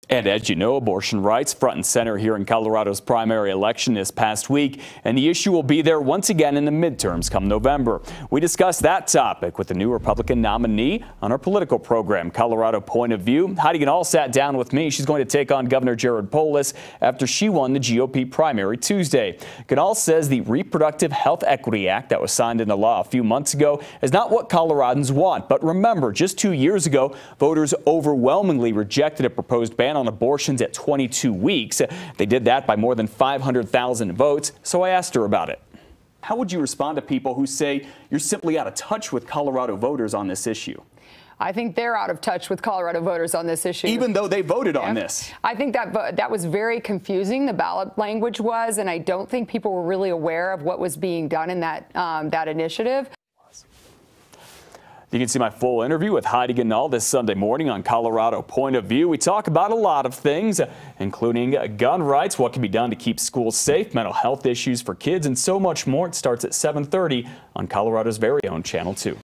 And as you know, abortion rights front and center here in Colorado's primary election this past week, and the issue will be there once again in the midterms come November. We discussed that topic with the new Republican nominee on our political program, Colorado Point of View. Heidi Ganahl sat down with me. She's going to take on Governor Jared Polis after she won the GOP primary Tuesday. Ganahl says the Reproductive Health Equity Act that was signed into law a few months ago is not what Coloradans want. But remember, just 2 years ago, voters overwhelmingly rejected a proposed ban on abortions at 22 weeks. They did that by more than 500,000 votes, so I asked her about it. How would you respond to people who say you're simply out of touch with Colorado voters on this issue? I think they're out of touch with Colorado voters on this issue. Even though they voted on this. I think that was very confusing, the ballot language was, and I don't think people were really aware of what was being done in that initiative. You can see my full interview with Heidi Ganahl this Sunday morning on Colorado Point of View. We talk about a lot of things, including gun rights, what can be done to keep schools safe, mental health issues for kids, and so much more. It starts at 7:30 on Colorado's very own Channel 2.